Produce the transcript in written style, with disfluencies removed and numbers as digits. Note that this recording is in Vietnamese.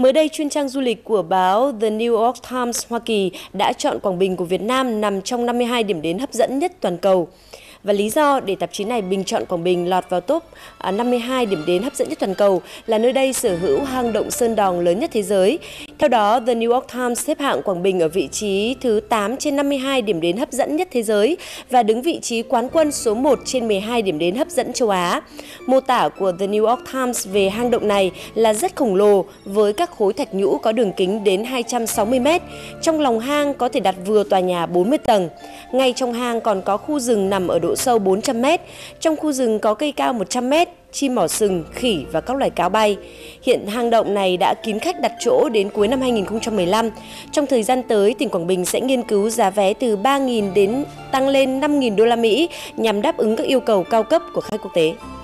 Mới đây, chuyên trang du lịch của báo The New York Times Hoa Kỳ đã chọn Quảng Bình của Việt Nam nằm trong 52 điểm đến hấp dẫn nhất toàn cầu. Và lý do để tạp chí này bình chọn Quảng Bình lọt vào top 52 điểm đến hấp dẫn nhất toàn cầu là nơi đây sở hữu hang động Sơn Đòn lớn nhất thế giới. Theo đó, The New York Times xếp hạng Quảng Bình ở vị trí thứ 8 trên 52 điểm đến hấp dẫn nhất thế giới và đứng vị trí quán quân số 1 trên 12 điểm đến hấp dẫn châu Á. Mô tả của The New York Times về hang động này là rất khổng lồ với các khối thạch nhũ có đường kính đến 260 m. Trong lòng hang có thể đặt vừa tòa nhà 40 tầng. Ngay trong hang còn có khu rừng nằm ở độ sâu 400 m. Trong khu rừng có cây cao 100 m, chim mỏ sừng, khỉ và các loài cáo bay. Hiện hang động này đã kín khách đặt chỗ đến cuối năm 2015. Trong thời gian tới, tỉnh Quảng Bình sẽ nghiên cứu giá vé từ 3.000 đến tăng lên 5.000 đô la Mỹ nhằm đáp ứng các yêu cầu cao cấp của khách quốc tế.